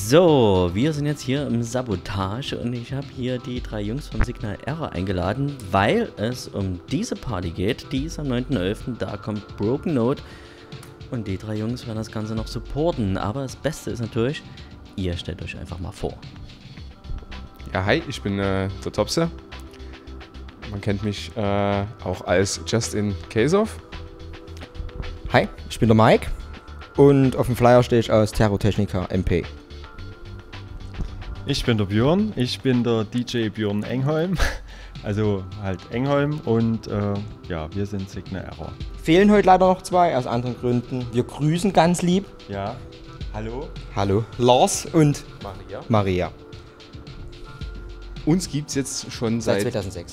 So, wir sind jetzt hier im Sabotage und ich habe hier die 3 Jungs von Signal Error eingeladen, weil es um diese Party geht. Die ist am 9.11., da kommt Broken Note und die 3 Jungs werden das Ganze noch supporten. Aber das Beste ist natürlich, ihr stellt euch einfach mal vor. Ja, hi, ich bin der Topse. Man kennt mich auch als Justin Kasow. Hi, ich bin der Mike und auf dem Flyer stehe ich als Terrortechniker MP. Ich bin der Björn, ich bin der DJ Björn Engholm, also halt Engholm und ja, wir sind Signal Error. Fehlen heute leider noch 2, aus anderen Gründen. Wir grüßen ganz lieb. Ja, hallo. Hallo, Lars und Maria. Uns gibt es jetzt schon seit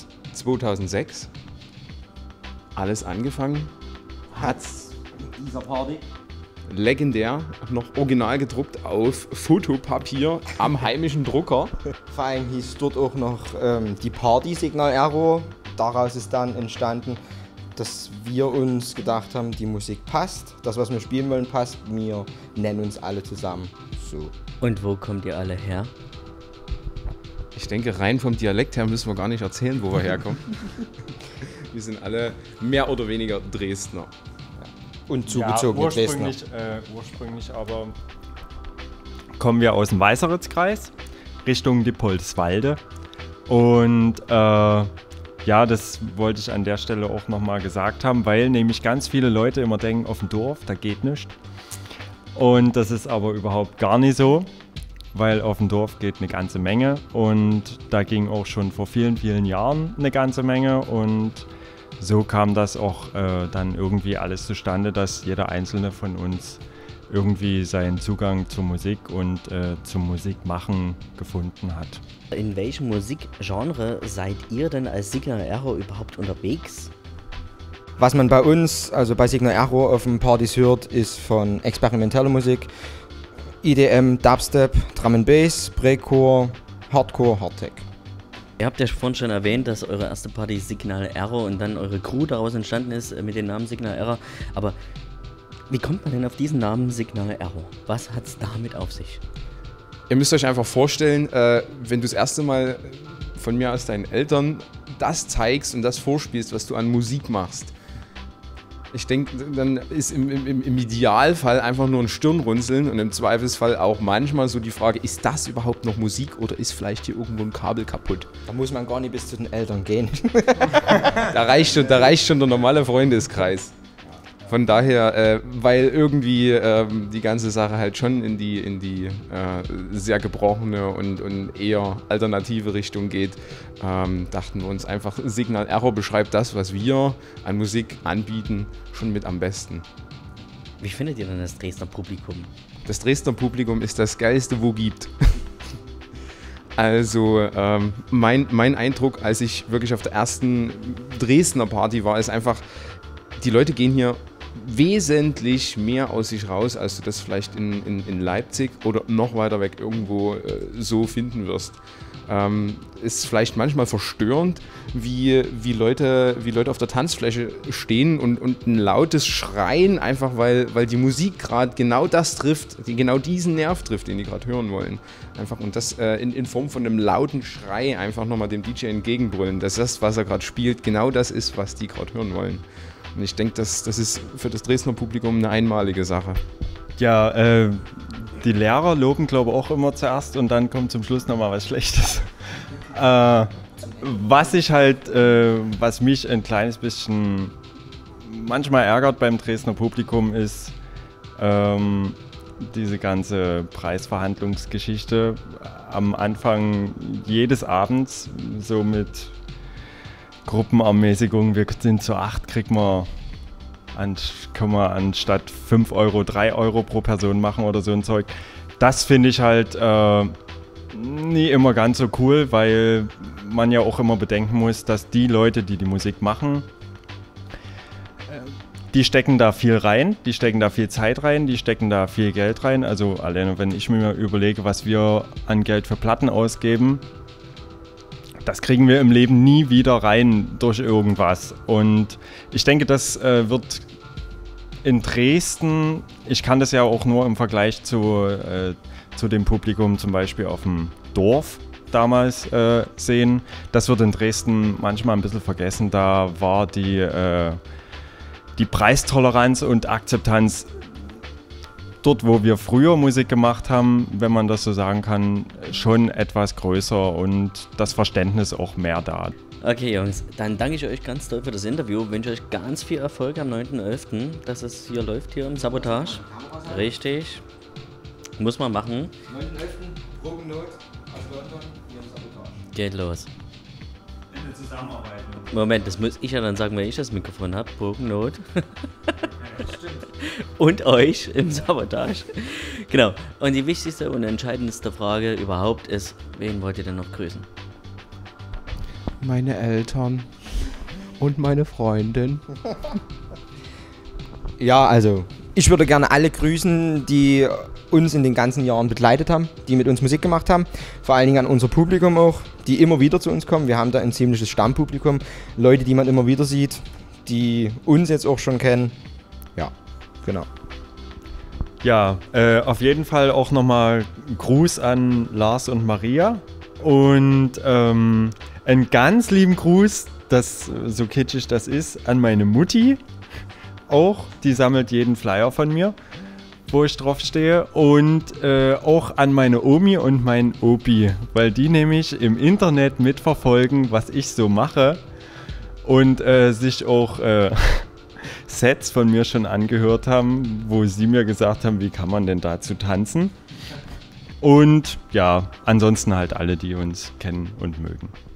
2006. Alles angefangen Hat's mit dieser Party legendär, noch original gedruckt auf Fotopapier am heimischen Drucker. Vor allem hieß dort auch noch die Party Signal Error. Daraus ist dann entstanden, dass wir uns gedacht haben, die Musik passt, das was wir spielen wollen passt, wir nennen uns alle zusammen so. Und wo kommt ihr alle her? Ich denke, rein vom Dialekt her müssen wir gar nicht erzählen, wo wir herkommen. Wir sind alle mehr oder weniger Dresdner. Und zugezogene ja, Dresdner. Ursprünglich aber kommen wir aus dem Weißeritzkreis Richtung Dippoldiswalde. Und ja, das wollte ich an der Stelle auch nochmal gesagt haben, weil nämlich ganz viele Leute immer denken, auf dem Dorf, da geht nichts. Und das ist aber überhaupt gar nicht so, weil auf dem Dorf geht eine ganze Menge und da ging auch schon vor vielen, vielen Jahren eine ganze Menge und so kam das auch dann irgendwie alles zustande, dass jeder einzelne von uns irgendwie seinen Zugang zur Musik und zum Musikmachen gefunden hat. In welchem Musikgenre seid ihr denn als Signal Error überhaupt unterwegs? Was man bei uns, also bei Signal Error auf den Partys hört, ist von experimenteller Musik, EDM, Dubstep, Drum and Bass, Breakcore, Hardcore, Hardtech. Ihr habt ja vorhin schon erwähnt, dass eure erste Party Signal Error und dann eure Crew daraus entstanden ist mit dem Namen Signal Error. Aber wie kommt man denn auf diesen Namen Signal Error? Was hat es damit auf sich? Ihr müsst euch einfach vorstellen, wenn du das erste Mal von mir aus deinen Eltern das zeigst und das vorspielst, was du an Musik machst. Ich denke, dann ist im Idealfall einfach nur ein Stirnrunzeln und im Zweifelsfall auch manchmal so die Frage, ist das überhaupt noch Musik oder ist vielleicht hier irgendwo ein Kabel kaputt? Da muss man gar nicht bis zu den Eltern gehen. Da reicht schon der normale Freundeskreis. Von daher, weil irgendwie die ganze Sache halt schon in die sehr gebrochene und eher alternative Richtung geht, dachten wir uns einfach, Signal Error beschreibt das, was wir an Musik anbieten, schon mit am besten. Wie findet ihr denn das Dresdner Publikum? Das Dresdner Publikum ist das Geilste, wo gibt. Also mein Eindruck, als ich wirklich auf der ersten Dresdner Party war, ist einfach, die Leute gehen hier wesentlich mehr aus sich raus, als du das vielleicht in Leipzig oder noch weiter weg irgendwo so finden wirst. Ist vielleicht manchmal verstörend, wie Leute auf der Tanzfläche stehen und ein lautes Schreien, einfach weil die Musik gerade genau das trifft, genau diesen Nerv trifft, den die gerade hören wollen. Einfach, und das in Form von einem lauten Schrei einfach nochmal dem DJ entgegenbrüllen, dass das, was er gerade spielt, genau das ist, was die gerade hören wollen. Und ich denke, das ist für das Dresdner Publikum eine einmalige Sache. Ja, die Lehrer loben, glaube ich, auch immer zuerst und dann kommt zum Schluss nochmal was Schlechtes. Was mich ein kleines bisschen manchmal ärgert beim Dresdner Publikum ist diese ganze Preisverhandlungsgeschichte am Anfang jedes Abends, so mit Gruppenermäßigung, wir sind zu 8, können wir anstatt 5 Euro 3 Euro pro Person machen oder so ein Zeug. Das finde ich halt nie immer ganz so cool, weil man ja auch immer bedenken muss, dass die Leute, die die Musik machen, die stecken da viel rein, die stecken da viel Zeit rein, die stecken da viel Geld rein. Also alleine wenn ich mir überlege, was wir an Geld für Platten ausgeben, das kriegen wir im Leben nie wieder rein durch irgendwas. Und ich denke, das wird in Dresden, ich kann das ja auch nur im Vergleich zu zu dem Publikum zum Beispiel auf dem Dorf damals sehen. Das wird in Dresden manchmal ein bisschen vergessen. Da war die Preistoleranz und Akzeptanz dort, wo wir früher Musik gemacht haben, wenn man das so sagen kann, schon etwas größer und das Verständnis auch mehr da. Okay, Jungs, dann danke ich euch ganz doll für das Interview. Wünsche euch ganz viel Erfolg am 9.11., dass es hier läuft, hier im Sabotage. Richtig. Muss man machen. 9.11. Broken Note aus London, hier im Sabotage. Geht los. In der Zusammenarbeit. Moment, das muss ich ja dann sagen, wenn ich das Mikrofon habe. Broken Note. Und euch im Sabotage. Genau. Und die wichtigste und entscheidendste Frage überhaupt ist, wen wollt ihr denn noch grüßen? Meine Eltern und meine Freundin. Ja, also ich würde gerne alle grüßen, die uns in den ganzen Jahren begleitet haben, die mit uns Musik gemacht haben. Vor allen Dingen an unser Publikum auch, die immer wieder zu uns kommen. Wir haben da ein ziemliches Stammpublikum. Leute, die man immer wieder sieht, die uns jetzt auch schon kennen. Ja, genau. Ja, auf jeden Fall auch nochmal Gruß an Lars und Maria und einen ganz lieben Gruß, so kitschig das ist, an meine Mutti auch. Die sammelt jeden Flyer von mir, wo ich drauf stehe, und auch an meine Omi und meinen Opi, weil die nämlich im Internet mitverfolgen, was ich so mache und sich auch Sets von mir schon angehört haben, wo sie mir gesagt haben, wie kann man denn dazu tanzen. Und ja, ansonsten halt alle, die uns kennen und mögen.